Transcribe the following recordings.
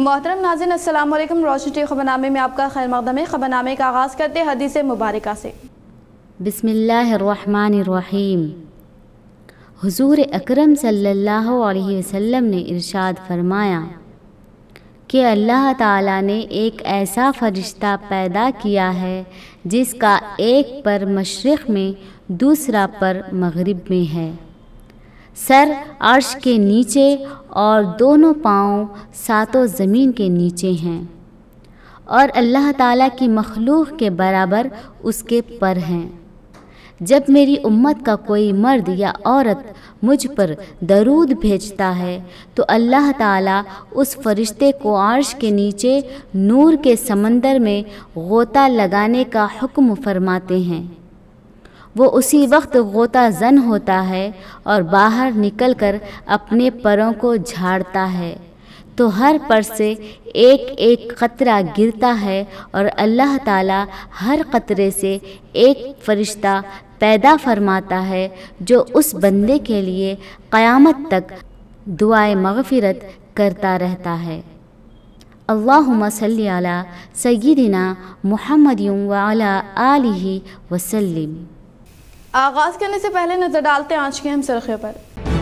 मोहतरम नाज़रीन अस्सलाम वालेकुम। रोशनी टी खबरनामे में आपका खैर मक़दम है। खबरनामे का आगाज़ करते हैं हदीस मुबारका से। बिस्मिल्लाहिर्रहमानिर्रहीम। हुज़ूर अकरम सल्लल्लाहु अलैहि वसल्लम ने इरशाद फरमाया कि अल्लाह ताला ने एक ऐसा फ़रिश्ता पैदा किया है जिसका एक पर मशरिक़ में दूसरा पर मग़रिब में है। सर अर्श के नीचे और दोनों पाँव सातों ज़मीन के नीचे हैं और अल्लाह ताला की मखलूक़ के बराबर उसके पर हैं। जब मेरी उम्मत का कोई मर्द या औरत मुझ पर दरूद भेजता है तो अल्लाह ताला उस फरिश्ते को अर्श के नीचे नूर के समंदर में गोता लगाने का हुक्म फरमाते हैं। वो उसी वक्त गोता जन होता है और बाहर निकलकर अपने परों को झाड़ता है तो हर पर से एक एक कतरा गिरता है और अल्लाह ताला हर कतरे से एक फरिश्ता पैदा फरमाता है जो उस बंदे के लिए क़यामत तक दुआए मग़फ़िरत करता रहता है। अल्लाहुम्मा सल्ली अला सय्यिदिना मुहम्मदिन व अला आलिहि वसल्लिम। आगाज़ करने से पहले नजर डालते हैं आज के अहम सुर्ख़ियों पर।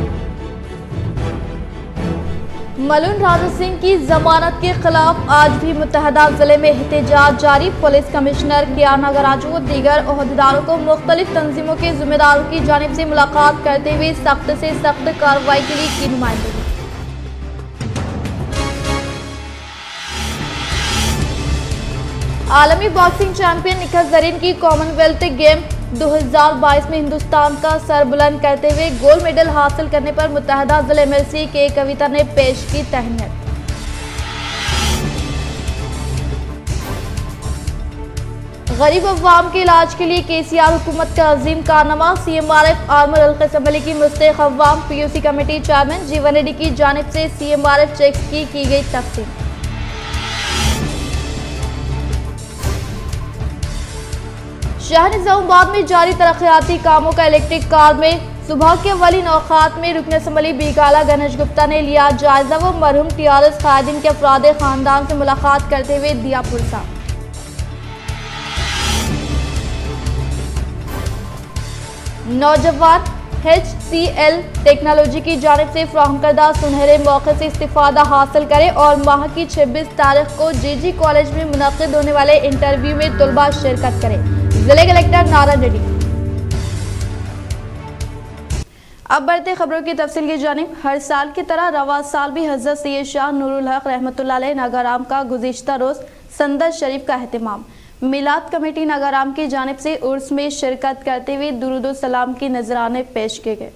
मलून राजा सिंह की जमानत के खिलाफ आज भी मुत्तहदा जिले में एहतजाज जारी। पुलिस कमिश्नर कियाना गराजू और दीगर ओहदेदारों को मुख्तलिफ तंजीमों के जिम्मेदारों की जानिब से मुलाकात करते हुए सख्त से सख्त कार्रवाई के लिए की नुमाइंदगी। आलमी बॉक्सिंग चैंपियन निखत ज़रीन की कॉमनवेल्थ गेम 2022 में हिंदुस्तान का सर बुलंद करते हुए गोल्ड मेडल हासिल करने पर मुत्तहदा जिले एमएलसी के कविता ने पेश की तहनीत। गरीब अवाम के इलाज के लिए केसीआर हुकूमत का अजीम कारनामा। सीएमआरएफ आर्मर अल-क़स्म की मुस्तैक़ अवाम पीयूसी कमेटी चेयरमैन जीवन रेड्डी की जानिब से सीएमआरएफ चेक्स की गई तकसीम। शहर निज़ामाबाद में जारी तरक्याती कामों का इलेक्ट्रिक कार में सुबह के अवलिन औक़ात में रुकन असम्बली बीकाला गणेश गुप्ता ने लिया जायजा। वो मरहूम टीआरएस कायदीन के अफराद खानदान से मुलाकात करते हुए दिया पुरसा। नौजवान HCL टेक्नोलॉजी की जानिब से फराहम करदा सुनहरे मौके से इस्तिफादा हासिल करें और माह की 26 तारीख को JG कॉलेज में मुनक़िद होने वाले इंटरव्यू में तलबा शिरकत करें। जिले कलेक्टर नारायण रेड्डी। अब बढ़ते खबरों की तफसील की जानिब। हर साल की तरह रवा साल भी हज़रत सैयद शाह नूरुल हक रहमतुल्लाह अलैह नागाराम का गुज़िश्ता रोज़ संदर शरीफ का एहतमाम। मिलाद कमेटी नागाराम की जानिब से उर्स में शिरकत करते हुए दुरूद सलाम की नजराने पेश किए गए।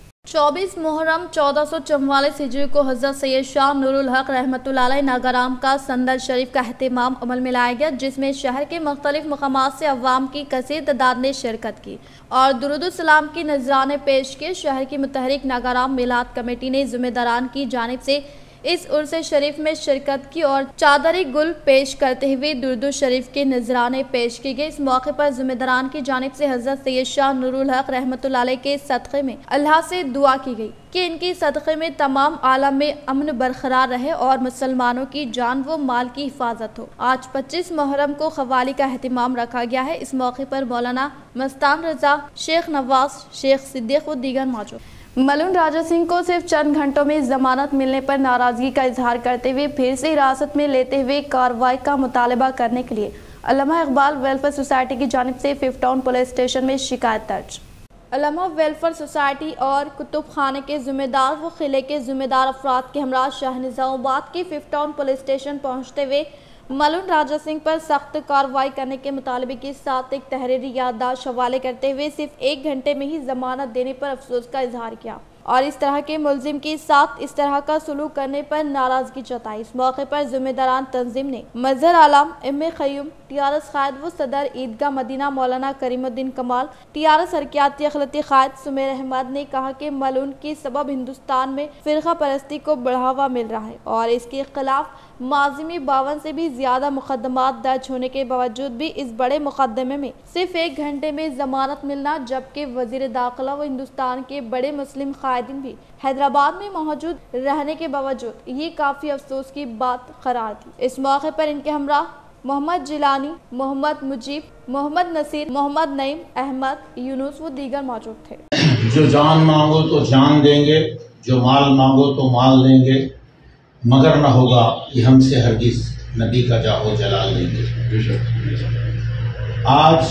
24 मुहर्रम 1444 हिजरी को हज़रत सैयद शाह नूरुल हक रहमतुल्लाह अलैह नागाराम का संदर शरीफ का एहतमाम अमल में लाया गया, जिसमें शहर के मुख्तलिफ मकामात से अवाम की कसीर तादाद ने शिरकत की और दुरूद सलाम की नजराने पेश किए। शहर की मुतहरिक नागाराम मिलाद कमेटी ने ज़िम्मेदारान की जानिब से इस उर्स शरीफ में शिरकत की और चादरी गुल पेश करते हुए दुरूद शरीफ के नजराने पेश किए गए। इस मौके पर ज़िम्मेदारान की जानिब से हज़रत सैयद शाह नूरुल हक रहमतुल्लाह अलैह के सदक़े में अल्लाह से दुआ की गई कि इनकी सदक़े में तमाम आलम में अमन बरकरार रहे और मुसलमानों की जान व माल की हिफाजत हो। आज 25 मुहर्रम को ख़वाली का एहतमाम रखा गया है। इस मौके पर मौलाना मस्तान रजा, शेख नवाज, शेख सिद्दीक व दीगर मौजूद। मलून राजा सिंह को सिर्फ चंद घंटों में जमानत मिलने पर नाराजगी का इजहार करते हुए फिर से हिरासत में लेते हुए कार्रवाई का मुतालबा करने के लिए अल्लामा इकबाल वेलफेयर सोसाइटी की जानिब से 5 टाउन पुलिस स्टेशन में शिकायत दर्ज। अल्लामा वेलफेयर सोसाइटी और कुतुब खाने के जिम्मेदार व किले के जिम्मेदार अफराद के हमरा शहर निज़ामाबाद के 5 टाउन पुलिस स्टेशन पहुँचते हुए मलून राजा सिंह पर सख्त कार्रवाई करने के मुतालबे के साथ एक तहरीरी याददाश्त हवाले करते हुए सिर्फ 1 घंटे में ही जमानत देने पर अफसोस का इजहार किया और इस तरह के मुलजिम के साथ इस तरह का सलूक करने पर नाराजगी जताई। इस मौके पर जिम्मेदारान तंजीम ने मजहर आलम, इम्मे खयूम, टीआरएस कायद व सदर ईदगाह मदीना मौलाना करीमुद्दीन कमाल, टीआरएस हरकियाती अखिलती कायद सुमेर अहमद ने कहा कि मलून के सबब हिंदुस्तान में फिरका परस्ती को बढ़ावा मिल रहा है और इसके खिलाफ माजी में 52 से भी ज्यादा मुकदमात दर्ज होने के बावजूद भी इस बड़े मुकदमे में सिर्फ 1 घंटे में जमानत मिलना, जबकि वजीर दाखिला व हिंदुस्तान के बड़े मुस्लिम قائدین بھی حیدرآباد میں موجود رہنے کے باوجود یہ کافی افسوس کی بات قرار دی۔ اس موقع پر ان کے ہمراہ محمد جیلانی، محمد مجیب، محمد نصیر، محمد نعیم، احمد یونس و دیگر موجود تھے۔ جو جان مانگو تو جان دیں گے، جو مال مانگو تو مال دیں گے، مگر نہ ہوگا کہ ہم سے ہرگز نبی کا جاہ و جلال دیں گے۔ آج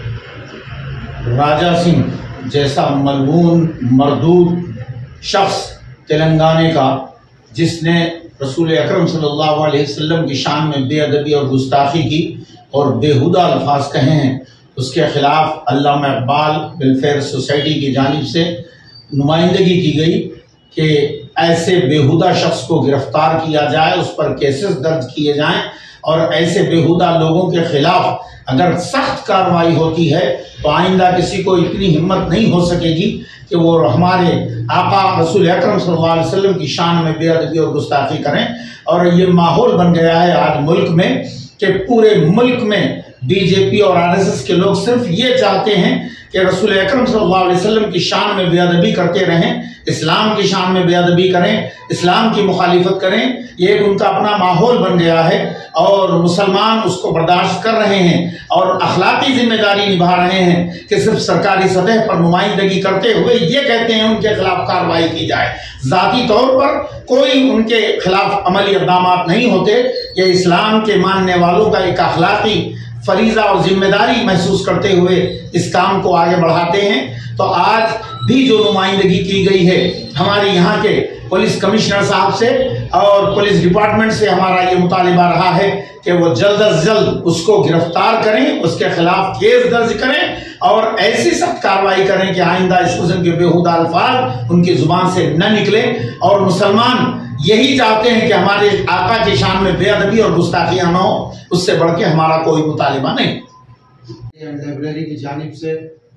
راجہ سنگھ جیسا ملعون مردود شخص تلنگانے کا، جس نے رسول اکرم صلی اللہ علیہ وسلم کی شان میں بے ادبی اور گستاخی کی اور بیہودہ الفاظ کہے ہیں، اس کے خلاف علامہ اقبال ویلفیئر سوسائٹی کی جانب سے نمائندگی کی گئی کہ ایسے بیہودہ شخص کو گرفتار کیا جائے، اس پر کیسز درج کیے جائیں، اور ایسے بیہودہ لوگوں کے خلاف اگر سخت کارروائی ہوتی ہے تو آئندہ کسی کو اتنی ہمت نہیں ہو سکے گی کہ وہ ہمارے آقا رسول اکرم صلی اللہ علیہ وسلم کی شان میں بے ادبی اور گستاخی کریں۔ اور یہ ماحول بن گیا ہے آج ملک میں کہ پورے ملک میں بی جے پی اور آر ایس ایس کے لوگ صرف یہ چاہتے ہیں کہ رسول اکرم صلی اللہ علیہ وسلم کی شان میں بے ادبی کرتے رہیں، اسلام کی شان میں بے ادبی کریں، اسلام کی مخالفت کریں۔ یہ ایک ان کا اپنا ماحول بن گیا ہے اور مسلمان اس کو برداشت کر رہے ہیں اور اخلاقی ذمہ داری نبھا رہے ہیں کہ صرف سرکاری سطح پر نمائندگی کرتے ہوئے یہ کہتے ہیں ان کے خلاف کارروائی کی جائے، ذاتی طور پر کوئی ان کے خلاف عملی اقدامات نہیں ہوتے۔ یہ اسلام کے ماننے والوں کا ایک اخلاقی فریضہ اور ذمہ داری محسوس کرتے ہوئے اس کام کو آگے بڑھاتے ہیں۔ تو آج بھی جو نمائندگی کی گئی ہے ہمارے یہاں کے پولیس کمشنر صاحب سے اور پولیس ڈپارٹمنٹ سے، ہمارا یہ مطالبہ رہا ہے کہ وہ جلد از جلد اس کو گرفتار کریں، اس کے خلاف کیس درج کریں اور ایسی سخت کارروائی کریں کہ آئندہ اس قسم کے بیہودہ الفاظ ان کی زبان سے نہ نکلیں۔ اور مسلمان یہی چاہتے ہیں کہ ہمارے آقا کی شان میں بے ادبی اور گستاخیاں نہ ہو، اس سے بڑھ کے ہمارا کوئی مطالبہ نہیں۔ لائبریری کی جانب سے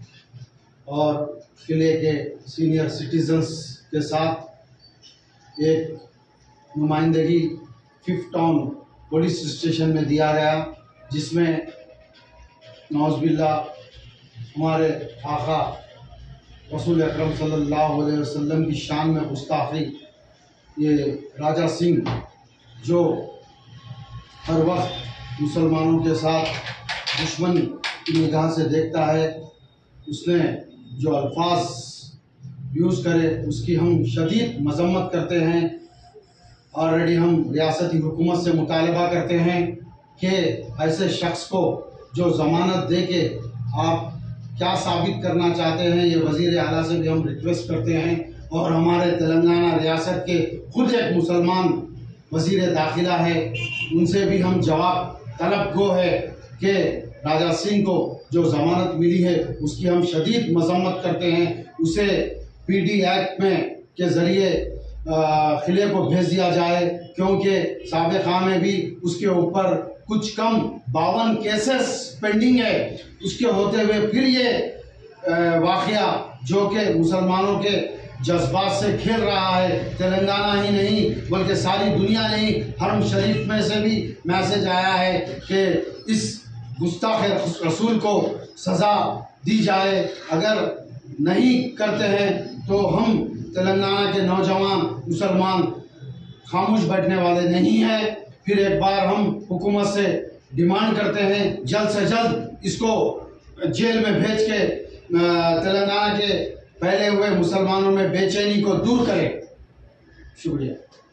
اور قلعے کے سینئر سٹیزنز کے ساتھ ایک نمائندگی 5 ٹاؤن پولیس اسٹیشن میں دیا گیا، جس میں نعوذ باللہ ہمارے آقا رسول اکرم صلی اللہ علیہ وسلم کی شان میں گستاخی، یہ راجہ سنگھ جو ہر وقت مسلمانوں کے ساتھ دشمن کی نگاہ سے دیکھتا ہے، اس نے جو الفاظ یوز کرے اس کی ہم شدید مذمت کرتے ہیں۔ آلریڈی ہم ریاستی حکومت سے مطالبہ کرتے ہیں کہ ایسے شخص کو جو ضمانت دے کے آپ کیا ثابت کرنا چاہتے ہیں، یہ وزیر اعلیٰ سے بھی ہم ریکویسٹ کرتے ہیں، اور ہمارے تلنگانہ ریاست کے خود ایک مسلمان وزیر داخلہ ہے، ان سے بھی ہم جواب طلب گو ہے کہ راجہ سنگھ کو جو ضمانت ملی ہے اس کی ہم شدید مذمت کرتے ہیں، اسے پی ڈی ایکٹ میں کے ذریعے قلعے کو بھیج دیا جائے، کیونکہ سابقہ میں بھی اس کے اوپر کچھ کم 52 کیسز پینڈنگ ہے، اس کے ہوتے ہوئے پھر یہ واقعہ جو کہ مسلمانوں کے جذبات سے کھیل رہا ہے، تلنگانہ ہی نہیں بلکہ ساری دنیا نہیں، حرم شریف میں سے بھی میسج آیا ہے کہ اس گستاخ رسول کو سزا دی جائے۔ اگر نہیں کرتے ہیں تو ہم تلنگانہ کے نوجوان مسلمان خاموش بیٹھنے والے نہیں ہیں۔ پھر ایک بار ہم حکومت سے ڈیمانڈ کرتے ہیں جلد سے جلد اس کو جیل میں بھیج کے تلنگانہ کے پھیلے ہوئے مسلمانوں میں بے چینی کو دور کرے۔ شکریہ۔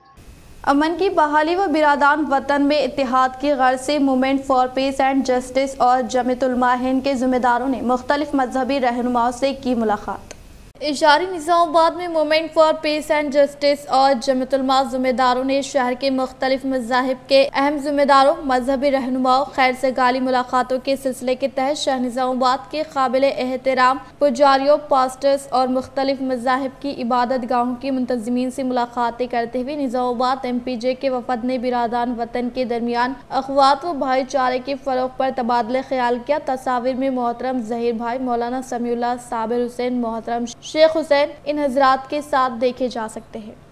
امن کی بحالی و برادران وطن میں اتحاد کی غرض سے movement for peace and justice اور جمعیت علماء ہند کے ذمہ داروں نے مختلف مذہبی رہنماؤں سے کی ملاقات۔ اشاری نظام آباد میں movement for peace and justice اور جمعیت علماء ذمہ داروں نے شہر کے مختلف مذاہب کے اہم ذمہ داروں، مذہبی رہنماؤں، خیر سے گالی ملاقاتوں کے سلسلے کے تحت شہر نظام آباد کے قابل احترام پجاریوں، پاسٹرز اور مختلف مذاہب کی عبادت گاہوں کی منتظمین سے ملاقاتیں کرتے ہوئے نظام آباد ایم پی جے کے وفد نے برادران وطن کے درمیان اخوات و بھائی چارے کے فروغ پر تبادلہ خیال کیا۔ تصاویر میں محترم ظہیر بھائی، مولانا سمیع اللہ، صابر حسین، محترم شیخ حسین ان حضرات کے ساتھ دیکھے جا سکتے ہیں۔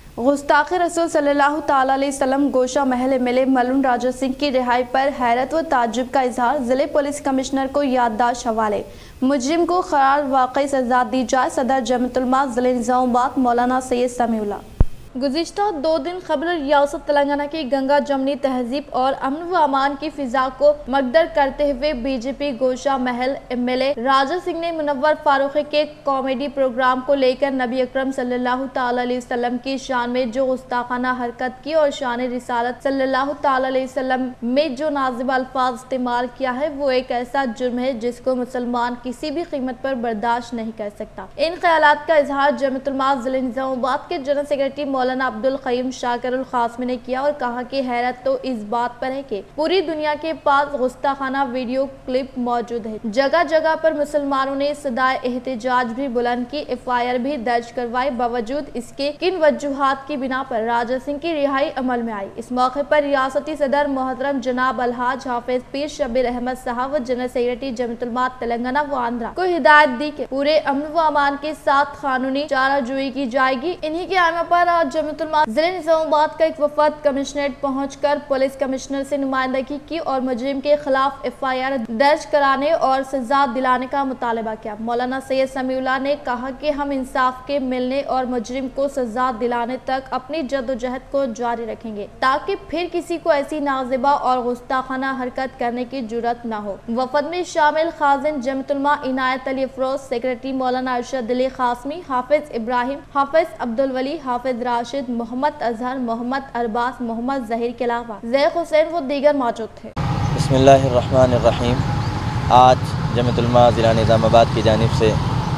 گستاخ رسول صلی اللہ تعالی علیہ وسلم گوشہ محل ملے ملون راجہ سنگھ کی رہائی پر حیرت و تعجب کا اظہار، ضلع پولیس کمشنر کو یادداشت حوالے، مجرم کو قرار واقعی سزا دی جائے، صدر جمعیت علماء ضلع نظام آباد مولانا سید سمیع اللہ۔ گزشتہ 2 دن قبل ریاست تلنگانہ کی گنگا جمنی تہذیب اور امن و امان کی فضا کو مقدر کرتے ہوئے B J P Gosha Mahal M L A Raja Singh نے منور فاروقی کے کامیڈی پروگرام کو لے کر نبی اکرم صلی اللہ تعالی علیہ وسلم کی شان میں جو گستاخانہ حرکت کی اور شان رسالت صلی اللہ تعالی علیہ وسلم میں جو نازیبہ الفاظ استعمال کیا ہے وہ ایک ایسا جرم ہے جس کو مسلمان کسی بھی قیمت پر برداشت نہیں کر سکتا۔ ان خیالات کا اظہار جمعیت علماء ضلع نظام آباد کے جنرل سیکرٹری مولانا عبدالقیوم شاکر القاسمی نے کیا اور کہا کہ حیرت تو اس بات پر ہے کہ پوری دنیا کے پاس گستاخانہ ویڈیو کلپ موجود ہے، جگہ جگہ پر مسلمانوں نے صدائے احتجاج بھی بلند کی، ایف آئی آر بھی درج کروائی، باوجود اس کے کن وجوہات کی بنا پر راجہ سنگھ کی رہائی عمل میں آئی۔ اس موقع پر ریاستی صدر محترم جناب الحاج حافظ پیر شبیر احمد صاحب و جنرل سیکرٹری جمعیت علماء تلنگانہ و آندھرا کو ہدایت دی کہ پورے امن و امان کے ساتھ قانونی چارہ جوئی کی جائے گی۔ انہی کے آئمہ پر آج جمعیت ضلع نظام آباد کا ایک وفد کمشنریٹ پہنچ کر پولیس کمشنر سے نمائندگی کی اور مجرم کے خلاف ایف آئی آر درج کرانے اور سزا دلانے کا مطالبہ کیا۔ مولانا سید سمیع اللہ نے کہا کہ ہم انصاف کے ملنے اور مجرم کو سزا دلانے تک اپنی جدوجہد کو جاری رکھیں گے تاکہ پھر کسی کو ایسی نازیبہ اور گستاخانہ حرکت کرنے کی جرأت نہ ہو۔ وفد میں شامل خازن جمعیت علماء عنایت علی افروز، سیکرٹری مولانا ارشد علی قاسمی، حافظ ابراہیم، حافظ عبدالولی، حافظ راشد، محمد اظہر، محمد ارباز، محمد ظہیر کے علاوہ زیخ حسین و دیگر موجود تھے۔ بسم اللہ الرحمن الرحیم۔ آج جمعیت علماء ضلع نظام آباد کی جانب سے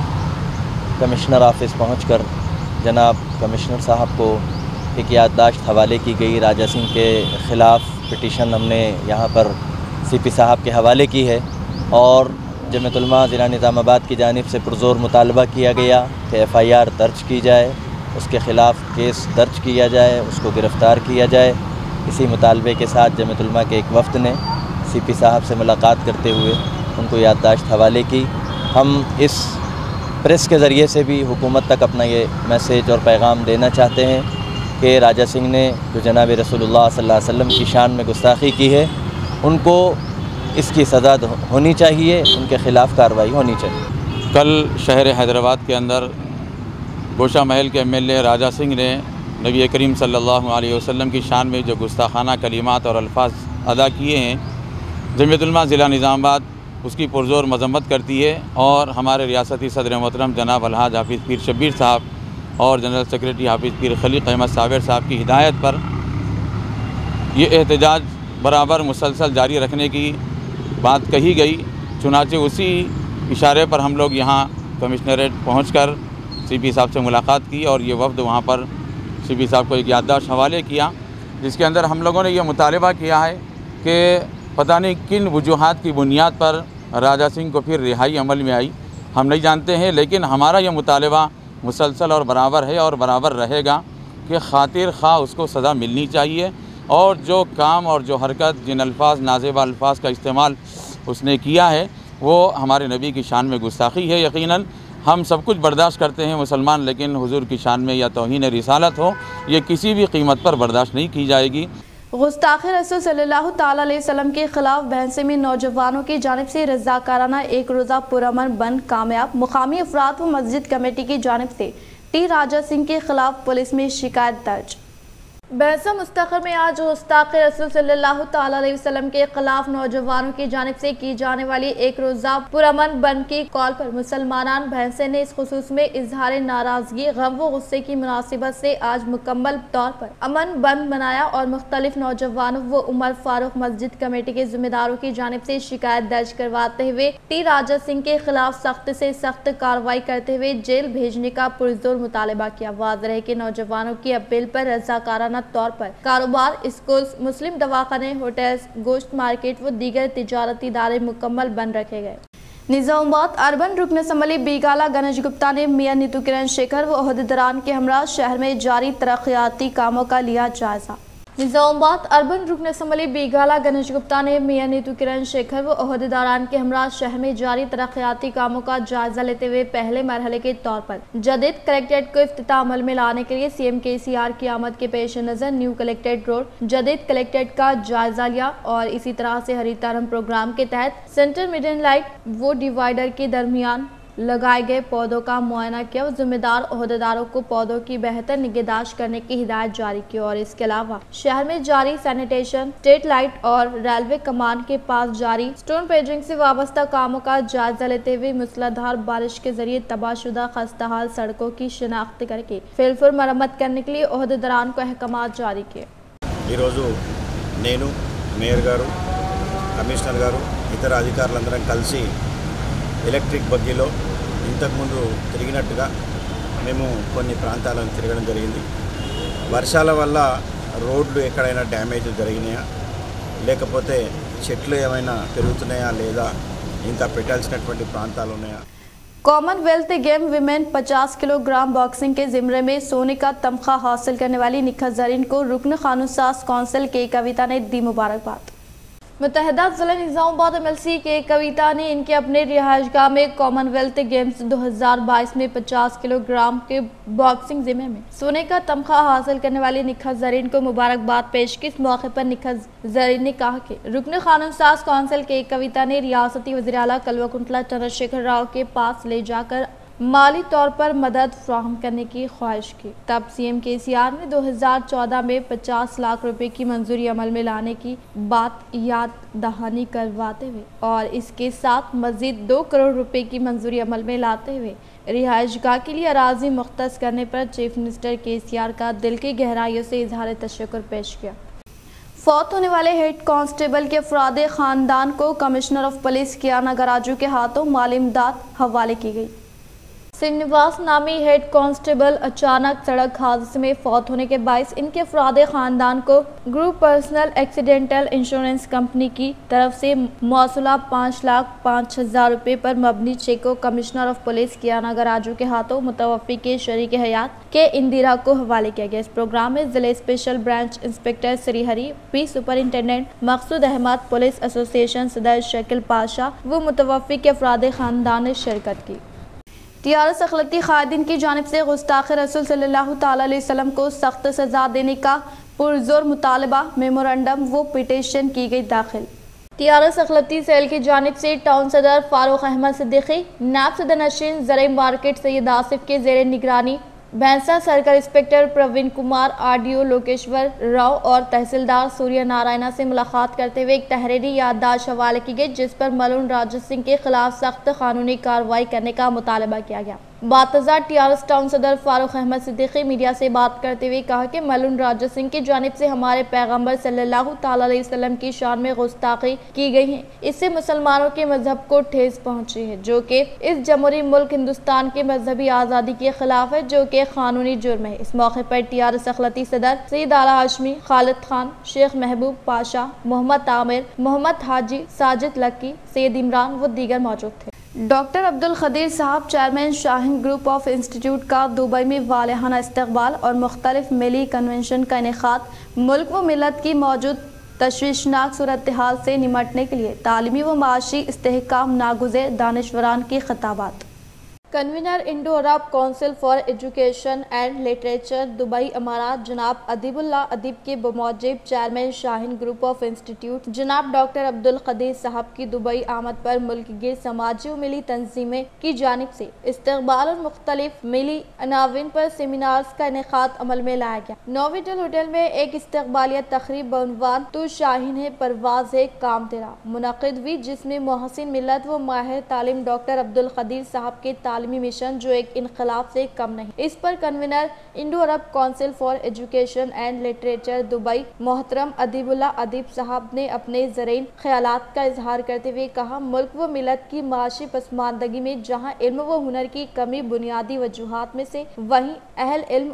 کمشنر آفس پہنچ کر جناب کمشنر صاحب کو ایک یادداشت حوالے کی گئی۔ راجہ سنگھ کے خلاف پٹیشن ہم نے یہاں پر سی پی صاحب کے حوالے کی ہے اور جمعیت علماء ضلع نظام آباد کی جانب سے پرزور مطالبہ کیا گیا کہ ایف آئی آر درج کی جائے، اس کے خلاف کیس درج کیا جائے، اس کو گرفتار کیا جائے۔ اسی مطالبے کے ساتھ جمعیت علماء کے ایک وفد نے سی پی صاحب سے ملاقات کرتے ہوئے ان کو یادداشت حوالے کی۔ ہم اس پریس کے ذریعے سے بھی حکومت تک اپنا یہ میسیج اور پیغام دینا چاہتے ہیں کہ راجہ سنگھ نے جو جناب رسول اللہ صلی اللہ علیہ وسلم کی شان میں گستاخی کی ہے ان کو اس کی سزا ہونی چاہیے، ان کے خلاف کارروائی ہونی چاہیے۔ کل شہر حیدرآباد کے اندر گوشہ محل کے M L A Raja Singh نے نبی کریم صلی اللہ علیہ وسلم کی شان میں جو گستاخانہ کلمات اور الفاظ ادا کیے ہیں، جمعیت علماء ضلع نظام آباد اس کی پرزور مذمت کرتی ہے اور ہمارے ریاستی صدر محترم جناب الحاج حافظ پیر شبیر صاحب اور جنرل سیکرٹری حافظ پیر خلیق احمد صابر صاحب کی ہدایت پر یہ احتجاج برابر مسلسل جاری رکھنے کی بات کہی گئی۔ چنانچہ اسی اشارے پر ہم لوگ یہاں کمشنریٹ پہنچ کر سی پی صاحب سے ملاقات کی اور یہ وفد وہاں پر سی پی صاحب کو ایک یادداشت حوالے کیا، جس کے اندر ہم لوگوں نے یہ مطالبہ کیا ہے کہ پتہ نہیں کن وجوہات کی بنیاد پر راجہ سنگھ کو پھر رہائی عمل میں آئی، ہم نہیں جانتے ہیں، لیکن ہمارا یہ مطالبہ مسلسل اور برابر ہے اور برابر رہے گا کہ خاطر خواہ اس کو سزا ملنی چاہیے اور جو کام اور جو حرکت جن الفاظ نازیبہ الفاظ کا استعمال اس نے کیا ہے وہ ہمارے نبی کی شان میں گستاخی ہے۔ یقیناً ہم سب کچھ برداشت کرتے ہیں مسلمان، لیکن حضور کی شان میں یا توہین رسالت ہو یہ کسی بھی قیمت پر برداشت نہیں کی جائے گی۔ گستاخ رسول صلی اللہ تعالی علیہ وسلم کے خلاف بھینسے میں نوجوانوں کی جانب سے رضاکارانہ ایک روزہ پرامن بند کامیاب، مقامی افراد و مسجد کمیٹی کی جانب سے ٹی راجہ سنگھ کے خلاف پولیس میں شکایت درج۔ بحثہ مستقر میں آج گستاخ رسول صلی اللہ تعالی علیہ وسلم کے خلاف نوجوانوں کی جانب سے کی جانے والی ایک روزہ پرامن بند کی کال پر مسلمانان بھینسے نے اس خصوص میں اظہار ناراضگی، غم و غصے کی مناسبت سے آج مکمل طور پر امن بند منایا اور مختلف نوجوانوں و عمر فاروق مسجد کمیٹی کے ذمہ داروں کی جانب سے شکایت درج کرواتے ہوئے ٹی راجہ سنگھ کے خلاف سخت سے سخت کارروائی کرتے ہوئے جیل بھیجنے کا پرزور مطالبہ کیا۔ واضح ہے کہ نوجوانوں کی اپیل پر رضاکارانہ طور پر کاروبار، اسکولز، مسلم دواخانے، ہوٹلز، گوشت مارکیٹ و دیگر تجارتی ادارے مکمل بند رکھے گئے۔ نظام آباد اربن رکن اسمبلی بیگالا گنیش گپتا نے میئر نیتو کرن شیکھر و عہدیداران کے ہمراہ شہر میں جاری ترقیاتی کاموں کا لیا جائزہ۔ نظام آباد اربن رکن اسمبلی بیگالہ گنیش گپتا نے میاں نیتو کرن شیکھر و عہدیداران کے ہمراہ شہر میں جاری ترقیاتی کاموں کا جائزہ لیتے ہوئے پہلے مرحلے کے طور پر جدید کلیکٹریٹ کو افتتاح عمل میں لانے کے لیے سی ایم کے سی آر کی آمد کے پیش نظر نیو کلیکٹریٹ روڈ جدید کلیکٹریٹ کا جائزہ لیا اور اسی طرح سے ہریتارم پروگرام کے تحت سینٹر میڈن لائٹ و ڈیوائیڈر کے درمیان لگائے گئے پودوں کا معائنہ کیا. ذمہ دار عہدیداروں کو پودوں کی بہتر نگہداشت کرنے کی ہدایت جاری کی اور اس کے علاوہ شہر میں جاری سینیٹیشن، اسٹریٹ لائٹ اور ریلوے کمان کے پاس جاری سٹون پیجنگ سے وابستہ کاموں کا جائزہ لیتے ہوئے موسلادھار بارش کے ذریعے تباہ شدہ خستہ حال سڑکوں کی شناخت کر کے فیلفور مرمت کرنے کے لیے عہدیداران کو احکامات جاری کیے. నేను మేయర్ గారు, కమిషనర్ గారు, ఇతర అధికారులందరం కలిసి ఎలక్ట్రిక్ బగ్గీలో ఇంతకుముందు తిరిగినట్టుగా మేము కొన్ని ప్రాంతాలను తిరగడం జరిగింది. వర్షాల వల్ల రోడ్లు ఎక్కడైనా డ్యామేజ్ జరిగినాయా, లేకపోతే చెట్లు ఏమైనా పెరుగుతున్నాయా లేదా, ఇంకా పెట్టాల్సినటువంటి ప్రాంతాలు ఉన్నాయా. Commonwealth game women 50 kilogram boxing के ज़िम्मे में सोने का तमगा हासिल करने वाली निखत ज़रीन को रुकन कानून-साज़ कौंसिल के कविता ने दी मुबारकबाद. मुत्तहदा ज़िला निज़ामाबाद MLC के कविता ने इनके अपने रिहाइशगाह में कॉमनवेल्थ गेम्स 2022 में 50 किलोग्राम के बॉक्सिंग ज़िम्मे में सोने का तमगा हासिल करने वाली निखत ज़रीन को मुबारकबाद पेश की. इस मौके पर निखत ज़रीन ने कहा कि रुकन कानून-साज़ कौंसिल के कविता ने रियासती वज़ीर आला कल्वाकुंतला चंद्रशेखर राव के पास ले जाकर माली तौर पर मदद फ्राहम करने की ख्वाहिश की. तब CM KCR ने 2014 में 50 लाख रुपए की मंजूरी अमल में लाने की बात याद दहानी करवाते हुए और इसके साथ मजीद 2 करोड़ रुपए की मंजूरी अमल में लाते हुए रिहाइशगाह के लिए अराजी मुख्तस करने पर चीफ मिनिस्टर KCR का दिल की गहराइयों से इजहार तशक्कुर पेश किया. फौत होने वाले हेड कांस्टेबल के अफराद खानदान को कमिश्नर ऑफ पुलिस कियाना गराजू के हाथों माली इमदाद हवाले की गई. श्रीनिवास नामी हेड कांस्टेबल अचानक सड़क हादसे में फौत होने के बायस इनके अफराद खानदान को group personal accidental insurance company की तरफ से मौसूला 5,05,000 रुपये पर मबनी चेक को कमिश्नर ऑफ पुलिस कियाना गराजू के हाथों मुतवफ़ी के शरीक हयात के इंदिरा को हवाले किया गया. इस प्रोग्राम में जिले special branch inspector Srihari P, superintendent Maqsood Ahmed, police association सदर शकील पाशा व मुतवफ़ी के अफराद खानदान ने शिरकत की. TRS अखलाकी कायदीन की जानिब से गुस्ताख़ रसूल सल्लल्लाहु ताला अलैहि वसल्लम को सख्त सज़ा देने का पुरज़ोर मुतालबा मेमोरेंडम व पिटीशन की गई दाखिल. TRS अखलाकी सेल की जानिब से टाउन सदर फारूक अहमद सिद्दीकी, नायब सदर नशीन ज़राई मार्केट सैयद आसिफ के ज़ेर निगरानी Bhainsa circle inspector Praveen Kumar, RDO Lokeshwar Rao और तहसीलदार सूर्य नारायणा से मुलाकात करते हुए एक तहरीरी याददाश्त हवाले की गई जिस पर मलून राजा सिंह के खिलाफ सख्त कानूनी कार्रवाई करने का मुतालबा किया गया. बातज़ा TRS टाउन सदर फारूक अहमद सिद्दीकी मीडिया से बात करते हुए कहा कि मलून राजा सिंह की जानिब से हमारे पैगम्बर सल्लल्लाहु ताला अलैहि वसल्लम की शान में गुस्ताखी की गई है. इससे मुसलमानों के मजहब को ठेस पहुंची है जो कि इस जमहूरी मुल्क हिंदुस्तान की मजहबी आज़ादी के खिलाफ है जो कि कानूनी जुर्म है. इस मौके पर TRS अखलाती सदर सईद आला हाशमी, खालिद खान, शेख महबूब पाशा, मोहम्मद आमिर, मोहम्मद हाजी, साजिद लक्की, सैयद इमरान व दीगर मौजूद थे. डॉक्टर अब्दुल खदीर साहब chairman Shaheen group of institute का दुबई में वालिहाना इस्तकबाल और मुख्तलिफ मिली कन्वेंशन का इनेकाद मुल्क व मिलत की मौजूद तशवीशनाक सूरत हाल से निमटने के लिए तालीमी व माशी इस्तेहकाम नागुज़ेर दानिशवरान की खिताबात. Convener Indo Arab council for education and literature Dubai अमारात जनाब अदीबुल्ला अदीब के बमौजिब chairman Shaheen group of institute जनाब डॉक्टर अब्दुल खदीर साहब की दुबई आमद पर मुल्क गिर समाजी व मिली तंजीमें की जानिब से इस्तकबाल और मुख्तलिफ मिली अनाविन पर सेमिनार्स का इनेकाद अमल में लाया गया. नोविटल होटल में एक इस्तकबालिया तकरीब बउनवान तू शाहीन है परवाज है काम तेरा मुनक़िद हुई जिसमें मोहसिन मिलत व माहिर तालीम डॉक्टर अब्दुल खदीर साहब के तालीमी मिशन जो एक इनकलाब से कम नहीं. इस पर convener Indo Arab council for education and literature Dubai मोहतरम अदीबुल्ला अदीब साहब ने अपने ज़रीन ख्यालात का इजहार करते हुए कहा मुल्क व मिलत की माशी पसमानदगी में जहाँ इल्म व हुनर की कमी बुनियादी वजूहात में से वहीं अहल इल्म और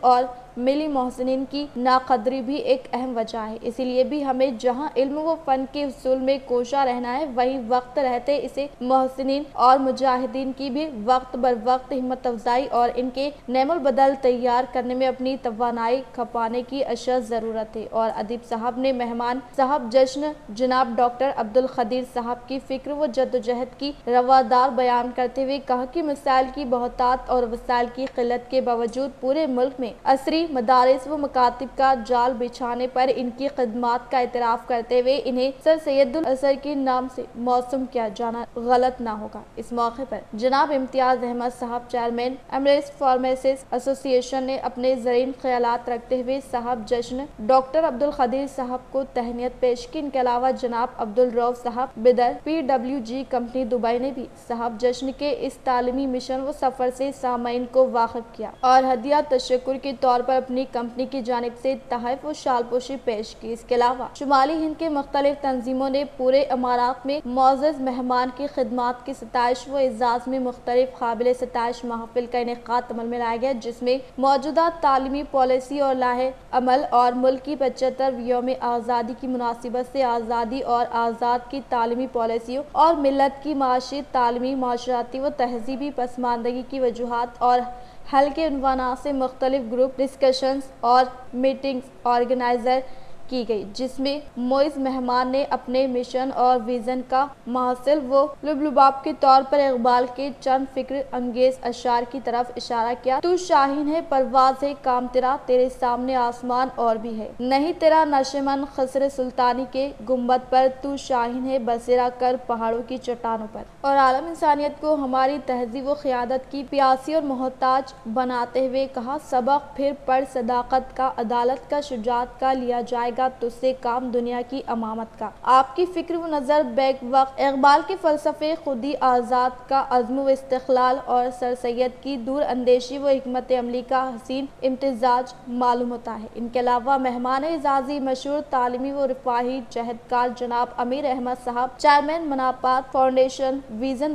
ملی محسنین کی ناقدری بھی ایک اہم وجہ ہے۔ اسی لیے بھی ہمیں جہاں علم و فن کے حصول میں کوشاں رہنا ہے، وہیں وقت رہتے اسے محسنین اور مجاہدین کی بھی وقت بر وقت ہمت افزائی اور ان کے نعم البدل تیار کرنے میں اپنی توانائی کھپانے کی اشد ضرورت ہے۔ اور ادیب صاحب نے مہمان صاحب جشن جناب ڈاکٹر عبدالقدیر صاحب کی فکر و جدوجہد کی روادار بیان کرتے ہوئے کہا کہ مسائل کی بہتات اور وسائل کی قلت کے باوجود پورے ملک میں عصری مدارس و مکاتب کا جال بچھانے پر ان کی خدمات کا اعتراف کرتے ہوئے انہیں سر سید العصر کے نام سے موسوم کیا جانا غلط نہ ہوگا۔ اس موقع پر جناب امتیاز احمد صاحب چیئرمین ایمریٹس فارمیسسٹ ایسوسی ایشن نے اپنے زرعی خیالات رکھتے ہوئے صاحب جشن ڈاکٹر عبدالقدیر صاحب کو تہنیت پیش کی۔ ان کے علاوہ جناب عبدالرؤف صاحب بدر PWG کمپنی دبئی نے بھی صاحب جشن کے اس تعلیمی مشن و سفر سے سامعین کو واقف کیا اور ہدیہ تشکر کے طور پر اپنی کمپنی کی جانب سے تحائف و شال پوشی پیش کی۔ اس کے علاوہ شمالی ہند کے مختلف تنظیموں نے پورے امارات میں معزز مہمان کی خدمات کی ستائش و اعزاز میں مختلف قابل ستائش محافل کا انعقاد عمل میں لایا گیا، جس میں موجودہ تعلیمی پالیسی اور لاہے عمل اور ملک کی 75 یوم آزادی کی مناسبت سے آزادی اور آزاد کی تعلیمی پالیسیوں اور ملت کی معاشی، تعلیمی، معاشرتی و تہذیبی پسماندگی کی وجوہات اور حل کے عنوانات سے مختلف گروپ ڈسکشنز اور میٹنگز آرگنائزر کی گئی، جس میں معزز مہمان نے اپنے مشن اور ویژن کا محصل و لبلباب کے طور پر اقبال کے چند فکر انگیز اشعار کی طرف اشارہ کیا۔ تو شاہین ہے پرواز ہے کام تیرا، تیرے سامنے آسمان اور بھی ہے، نہیں تیرا نشیمن خسر سلطانی کے گنبد پر، تو شاہین ہے بسیرا کر پہاڑوں کی چٹانوں پر۔ اور عالم انسانیت کو ہماری تہذیب و قیادت کی پیاسی اور محتاج بناتے ہوئے کہا، سبق پھر پڑھ صداقت کا، عدالت کا، شجاعت کا، لیا جائے گا تجھ سے کام دنیا کی امامت کا۔ آپ کی فکر و نظر بیک وقت اقبال کے فلسفے خودی آزاد کا عزم و استقلال اور سر سید کی دور اندیشی و حکمت عملی کا حسین امتزاج معلوم ہوتا ہے۔ ان کے علاوہ مہمان اعزازی مشہور تعلیمی و رفاہی جہدکار جناب امیر احمد صاحب چیئرمین مناپات فاؤنڈیشن ویژن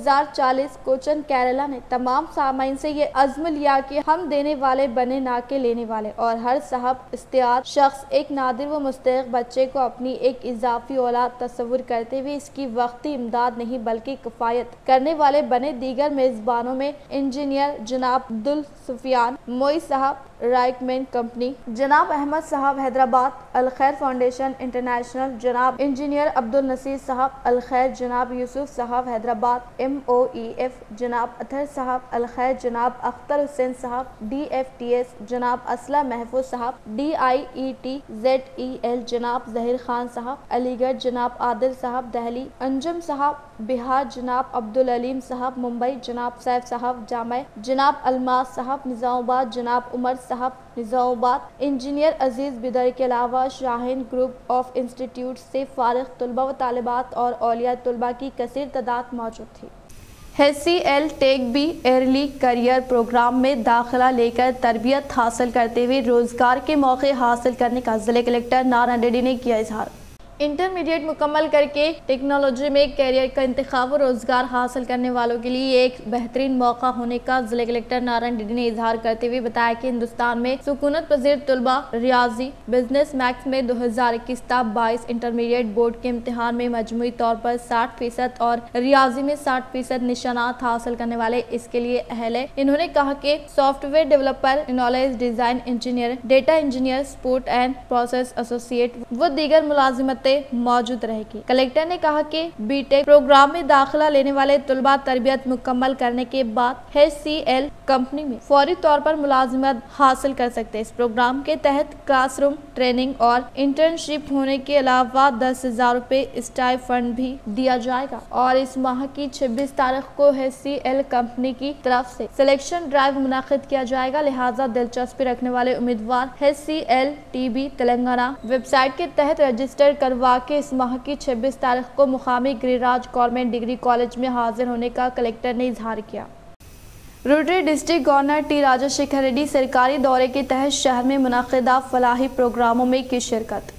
2040 کوچن کیرلا نے تمام سامعین سے یہ عزم لیا کہ ہم دینے والے بنے نہ کہ لینے والے، اور ہر صاحب استعداد شخص ایک نادر و مستحق بچے کو اپنی ایک اضافی اولاد تصور کرتے ہوئے اس کی وقتی امداد نہیں بلکہ کفایت کرنے والے بنے۔ دیگر میزبانوں میں انجینئر جناب عبدالسفیان موئی صاحب رائکمین کمپنی، جناب احمد صاحب حیدرآباد الخیر فاؤنڈیشن انٹرنیشنل، جناب انجینئر عبدالنصیر صاحب الخیر، جناب یوسف صاحب حیدرآباد MOEF، جناب اطہر صاحب الخیر، جناب اختر حسین صاحب DFTS، جناب اسلح محفوظ صاحب DIETZEL، جناب ظہیر خان صاحب علی گڑھ، جناب عادل صاحب دہلی، انجم صاحب بہار، جناب عبدالعلیم صاحب ممبئی، جناب سیف صاحب جامع، جناب الماس صاحب نظام آباد، جناب عمر صاحب نظام آباد، انجینئر عزیز بدر کے علاوہ شاہین گروپ آف انسٹیٹیوٹ سے فارغ طلباء و طالبات اور اولیاء طلباء کی کثیر تعداد موجود تھی۔ HCL TechBee early career programme میں داخلہ لے کر تربیت حاصل کرتے ہوئے روزگار کے موقع حاصل کرنے کا ضلع کلکٹر نارائن ریڈی نے کیا اظہار۔ انٹرمیڈیٹ مکمل کر کے ٹیکنالوجی میں کیریئر کا انتخاب و روزگار حاصل کرنے والوں کے لیے ایک بہترین موقع ہونے کا ضلع کلکٹر نارائن ریڈی نے اظہار کرتے ہوئے بتایا کہ ہندوستان میں سکونت پذیر طلباء ریاضی بزنس میتھس میں 2021 تا 22 انٹرمیڈیٹ بورڈ کے امتحان میں مجموعی طور پر 60% اور ریاضی میں 60% نشانات حاصل کرنے والے اس کے لیے اہل ہے۔ انہوں نے کہا کہ software developer, knowledge design engineer, data engineer, support and process associate و دیگر ملازمت موجود رہے گی۔ کلکٹر نے کہا کہ بی ٹیک پروگرام میں داخلہ لینے والے طلباء تربیت مکمل کرنے کے بعد HCL کمپنی میں فوری طور پر ملازمت حاصل کر سکتے ہیں۔ اس پروگرام کے تحت کلاس روم ٹریننگ اور انٹرنشپ ہونے کے علاوہ 10,000 روپے اسٹائی فنڈ بھی دیا جائے گا، اور اس ماہ کی 26 تاریخ کو HCL کمپنی کی طرف سے سلیکشن ڈرائیو منعقد کیا جائے گا، لہٰذا دلچسپی رکھنے والے امیدوار HCL TB Telangana website کے تحت رجسٹر کروا کے اس ماہ کی 26 تاریخ کو مقامی گری راج گورنمنٹ ڈگری کالج میں حاضر ہونے کا کلکٹر نے اظہار کیا۔ Rotary district governor T Raja Shekhar Reddy سرکاری دورے کے تحت شہر میں منعقدہ فلاحی پروگراموں میں کی شرکت۔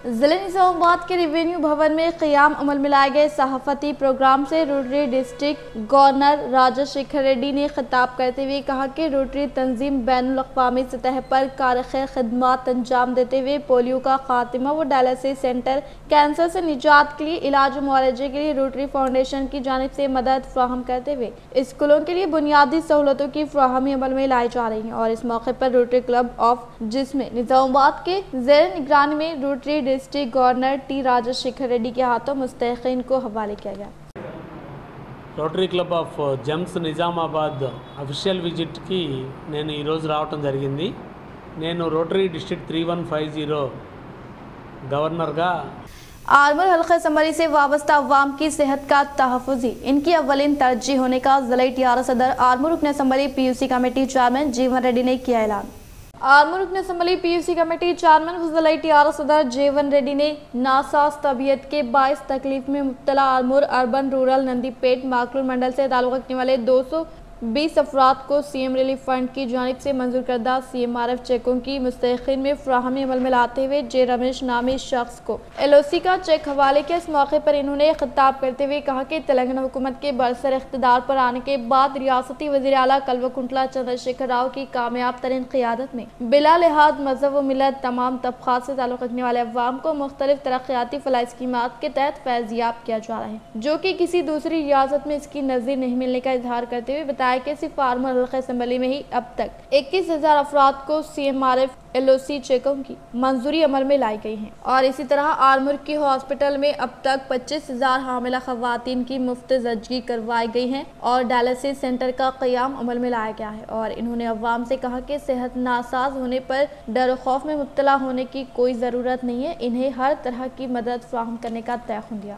ضلع نظام آباد کے ریونیو بھون میں قیام عمل میں لائے گئے صحافتی پروگرام سے Rotary district governor Raja Shekhar Reddy نے خطاب کرتے ہوئے کہا کہ روٹری تنظیم بین الاقوامی سطح پر کارخیر خدمات انجام دیتے ہوئے پولیو کا خاتمہ و ڈائلسس سینٹر، کینسر سے نجات کے لیے علاج و معالجے کے لیے روٹری فاؤنڈیشن کی جانب سے مدد فراہم کرتے ہوئے اسکولوں کے لیے بنیادی سہولتوں کی فراہمی عمل میں لائی جا رہی ہیں، اور اس موقع پر روٹری کلب آف جس میں نظام آباد کے زیر نگرانی میں Rotary district governor T Raja Shekhar Reddy کے ہاتھوں مستحقین کو حوالے کیا گیا۔ Rotary club of Gems Nizamabad official విజిట్కి నేను ఈరోజు రావటం జరిగింది। నేను రోటరీ డిస్ట్రిక్ట్ 3150 గవర్నర్గా आर्मूर हल्का असम्बली से वाबस्ता अवाम की सेहत का तहफ़्फ़ुज़ इनकी अव्वलीन तरजीह होने का ज़िला टीआरएस सदर आर्मूर रुकन असम्बली पीयूसी कमेटी चेयरमैन जीवन रेड्डी ने किया ऐलान। आर्मूर रुकन असम्बली पीयूसी कमेटी चेयरमैन व ज़िला टीआरएस सदर जीवन रेड्डी ने नासाज तबीयत के बाइस तकलीफ में मुब्तला आर्मूर अर्बन रूरल नंदीपेट माकलूर मंडल से ताल्लुक़ रखने वाले 220 अफराद को सीएम रिलीफ फंड की जानिब से मंजूर करदा CMRF चेकों की मुस्तहिक़ीन में फ्राहमी अमल में लाते हुए जे रमेश नामी शख्स को LOC का चेक हवाले किया। इस मौके पर इन्होंने खिताब करते हुए कहा कि तेलंगाना हुकूमत के बरसर इख्तिदार पर आने के बाद रियासती वज़ीर आला कल्वकुंटला चंद्रशेखर राव की कामयाब तरीन क़ियादत में बिला लिहाज मज़हब व मिलत तमाम तबक़ात से ताल्लुक़ रखने वाले अवाम को मुख्तलिफ तरक्याती फलाह स्कीमात के तहत फैज़याब किया जा रहा है, जो कि किसी दूसरी रियासत में इसकी नज़ीर नहीं मिलने का इजहार करते हुए बताया कि सिर्फ आर्मूर हल्का असम्बली में ही अब तक 21,000 अफराद को CMRF LOC चेकों की मंजूरी अमल में लाई गई है, और इसी तरह आर्मूर की हॉस्पिटल में अब तक 25,000 हामिला खवातीन की मुफ्त ज़चगी करवाई गई है और डायलिसिस सेंटर का क़याम अमल में लाया गया है। और इन्होंने अवाम से कहा कि सेहत नासाज होने पर डर खौफ में मुब्तला होने की कोई ज़रूरत नहीं है, इन्हें हर तरह की मदद फराहम करने का तयख़ुन दिया।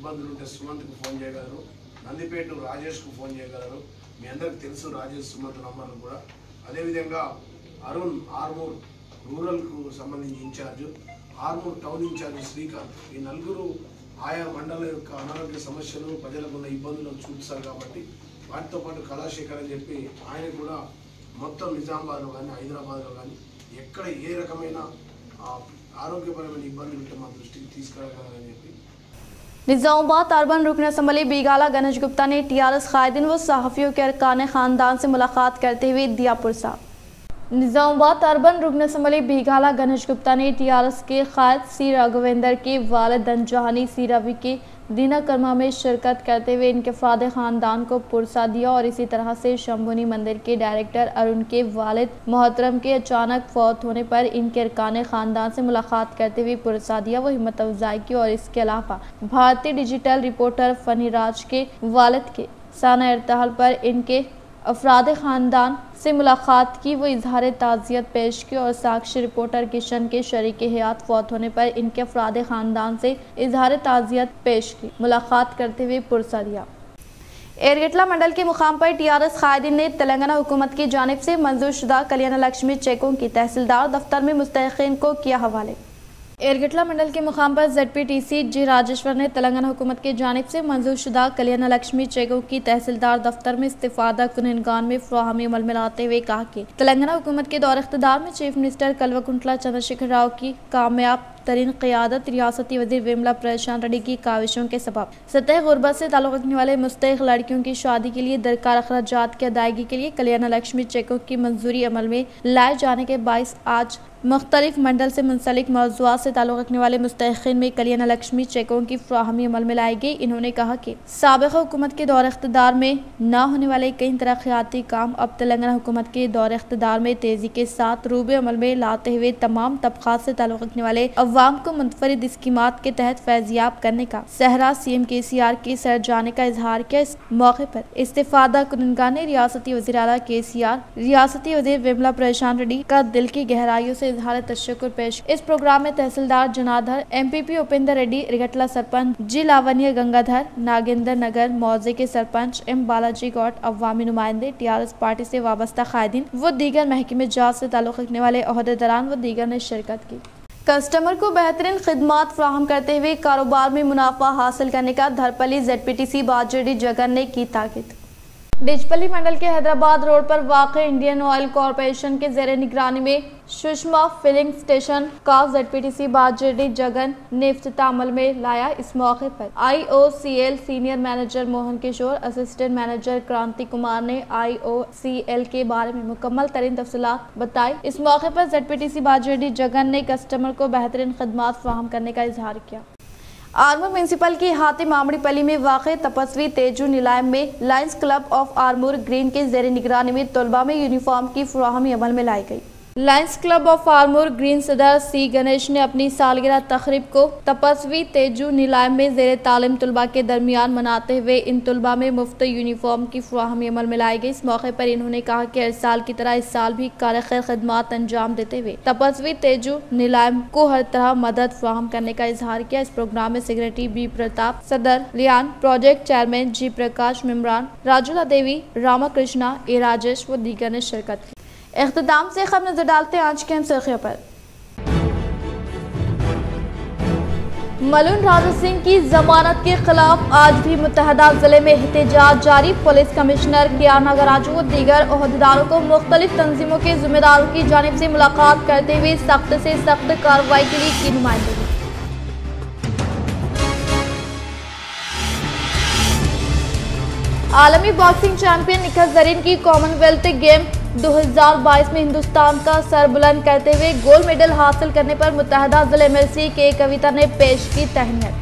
నందిపేట రాజేష్కు ఫోన్ చేయగలరు, మీ అందరికి తెలుసు రాజేష్ సుమంత్ నంబర్లు కూడా। అదేవిధంగా అరుణ్ ఆర్మూర్ రూరల్కు సంబంధించి incharge, Armoor town incharge Srikanth, ఈ నలుగురు ఆయా మండలం యొక్క అనారోగ్య సమస్యలు ప్రజలకు ఉన్న ఇబ్బందులను చూపిస్తారు కాబట్టి వాటితో పాటు కళాశేఖర్ అని చెప్పి ఆయన కూడా మొత్తం నిజామాబాద్లో కానీ హైదరాబాద్లో కానీ ఎక్కడ ఏ రకమైన ఆరోగ్యపరమైన ఇబ్బందులు ఉంటే మా దృష్టికి తీసుకురాగలరని చెప్పి निज़ामाबाद अर्बन रुकन असम्बली बीगाला गणेश गुप्ता ने टीआरएस कायदीन व सहाफ़ियों के अरकान ख़ानदान से मुलाकात करते हुए दिया पुरसा। निज़ामाबाद अर्बन रुकन असम्बली बीगाला गणेश गुप्ता ने टीआरएस के कायद सी राघवेंद्र के वालिद दनजहानी सी रवि के दीना कर्मा में शिरकत करते हुए इनके अफ़राद ख़ानदान को पुरसा दिया, और इसी तरह से शंभुनी मंदिर के डायरेक्टर अरुण के वालिद मोहतरम के अचानक फौत होने पर इनके अरकान ख़ानदान से मुलाकात करते हुए पुरसा दिया व हिम्मत अफजाई की। और इसके अलावा भारतीय डिजिटल रिपोर्टर फ़नी राज के वालिद के साना इर्तहाल पर इनके अफराद ख़ानदान से मुलाकात की, वो इजहार ताज़ियत पेश की, और साक्षी रिपोर्टर किशन के शरीक हयात फौत होने पर इनके अफराद ख़ानदान से इजहार ताज़ियत पेश की, मुलाकात करते हुए पुरसा दिया। एरगेटला मंडल के मुकाम पर टीआरएस कायदीन ने तेलंगाना हुकूमत की जानिब से मंजूर शुदा कल्याण लक्ष्मी चेकों की तहसीलदार दफ्तर में मुस्तहिक़ीन को किया हवाले। एरगेटला मंडल के मुकाम पर ZPTC जी राजेश्वर ने तेलंगाना हुकूमत की जानिब से मंजूर शुदा कल्याण लक्ष्मी चेकों की तहसीलदार दफ्तर में इस्तिफादा कुनगान में फ्राहमी अमल में लाते हुए कहा कि तेलंगाना हुकूमत के दौर इख्तिदार में चीफ मिनिस्टर कल्वकुंटला चंद्रशेखर राव की कामयाब तरीन क़ियादत, रियासती वज़ीर विमला प्रशांत रेड्डी की काविशों के सबब सतह गुरबत से ताल्लुक़ रखने वाले मुस्तहिक़ लड़कियों की शादी के लिए दरकार अखराजात की अदायगी के लिए कल्याण लक्ष्मी चेकों की मंजूरी अमल में लाए जाने के बाइस आज मुख्तलिफ मंडल से मुंसलिक मौज़ूआत से ताल्लुक़ रखने वाले मुस्तहिक़ीन में कल्याण लक्ष्मी चेकों की फ्राहमी अमल में लाई गई। इन्होंने कहा कि साबिक़ हुकूमत के दौर इख्तिदार में न होने वाले कई तरक्याती काम अब तेलंगाना हुकूमत के दौर इख्तिदार में तेज़ी के साथ रूबे अमल में लाते हुए तमाम तबक़ात से ताल्लुक़ रखने वाले अवाम को मुनफरिद स्कीमात के तहत फैज़याब करने का सहरा CM KCR के सर जाने का इजहार किया। इस मौके पर इस्तिफादा कुनगान ने रियासती वज़ीर आला KCR, रियासती वज़ीर विमला प्रशांत रेड्डी का दिल की गहराइयों से इजहार तशक्कुर पेश। इस प्रोग्राम में तहसीलदार जनाधर, MPP उपेंद्र रेड्डी, रिगटला सरपंच जी लावण्य गंगाधर, नागेंद्र नगर मौजे के सरपंच M बालाजी गौड़, अवामी नुमाइंदे, TRS पार्टी से वाबस्ता कायदीन व दीगर महकमे जात से ताल्लुक़ रखने वाले ओहदेदारान व दीगर ने शिरकत की। कस्टमर को बेहतरीन खिदमात फ्राहम करते हुए कारोबार में मुनाफा हासिल करने का धरपली ZPTC बाजड़ी जगन ने की ताकीद। डिचपल्ली मंडल के हैदराबाद रोड पर वाक़ इंडियन ऑयल कॉरपोरेशन के ज़ेर निगरानी में सुषमा फिलिंग स्टेशन का ZPTC बाजेडी जगन ने इफ्तिताह अमल में लाया। इस मौके पर IOCL senior manager Mohan Kishore, assistant manager Kranti Kumar ने IOCL के बारे में मुकम्मल तरीन तफसीलात बताई। इस मौके पर ZPTC बाजेडी जगन ने कस्टमर को बेहतरीन खदमात फराहम करने का इजहार किया। आरमूर म्यूनसिपल की हातिम मामड़ीपल्ली में वाक़े तपस्वी तेजू नीलाम में Lions club of Armoor Green के ज़ेर निगरानी में तलबा में यूनिफॉर्म की फराहमी अमल में लाई गई। Lions club of Armoor Green सदर C गणेश ने अपनी सालगिरह तकरीब को तपस्वी तेजू नीलाम में ज़ेर तालीम तलबा के दरमियान मनाते हुए इन तलबा में मुफ्त यूनिफॉर्म की फराहमी अमल में लाई गई। इस मौके पर इन्होंने कहा कि हर साल की तरह इस साल भी कार खैर खदमात अंजाम देते हुए तपस्वी तेजू नीलाम को हर तरह मदद फराहम करने का इजहार किया। इस प्रोग्राम में सेक्रेटरी B प्रताप, सदर लियान, प्रोजेक्ट चेयरमैन G प्रकाश, मेम्बरान राजुला देवी, रामाकृष्णा, A राजेश व दीगर ने शिरकत की। इख्तिताम से खबर नजर डालते हैं आज के अहम सुर्खियों पर। मलून राजा सिंह की जमानत के खिलाफ आज भी मुत्तहदा जिले में एहतजाज जारी। पुलिस कमिश्नर KR नागराजू व दीगर ओहदेदारों को मुख्तलिफ तंजीमों के जिम्मेदारों की जानिब से मुलाकात करते हुए सख्त से सख्त कार्रवाई के लिए की नुमाइंदगी। आलमी बॉक्सिंग चैंपियन निखत जरीन की कॉमनवेल्थ गेम 2022 में हिंदुस्तान का सर बुलंद करते हुए गोल्ड मेडल हासिल करने पर मुत्तहदा जिले एमएलसी के कविता ने पेश की तहनीत।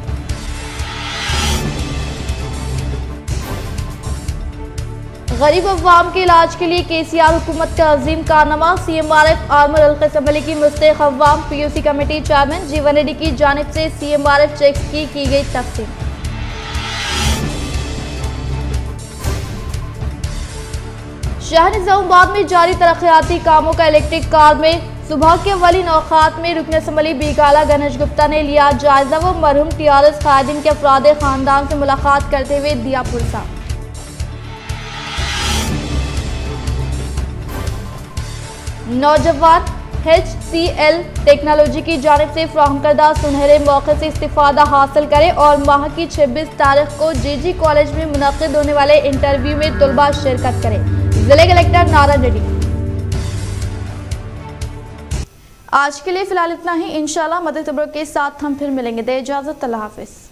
गरीब अवाम के इलाज के लिए KCR हुकूमत का अजीम कारनामा। CMRF आर्मर अल-असम्बली की मुस्तहिक अवाम PUC कमेटी चेयरमैन जीवन रेड्डी की जानिब से CMRF चेक्स की गई तकसीम। शहर निजामाबाद में जारी तरक्याती कामों का इलेक्ट्रिक कार में सुबह के अवलिन औकात में रुकन असम्बली बीकाला गणेश गुप्ता ने लिया जायजा व मरहूम TRS कायदीन के अफराद खानदान से मुलाकात करते हुए दिया पुरसा। नौजवान HCL टेक्नोलॉजी की जानिब से फराहम करदा सुनहरे मौके से इस्तिफादा हासिल करें और माह की 26 तारीख को JG कॉलेज में मुनक्किद होने वाले इंटरव्यू में तलबा शिरकत करें। जिले कलेक्टर नारायण रेड्डी। आज के लिए फिलहाल इतना ही। इंशाल्लाह मदद खबरों के साथ हम फिर मिलेंगे। दे इजाजत, अल्लाह हाफिज।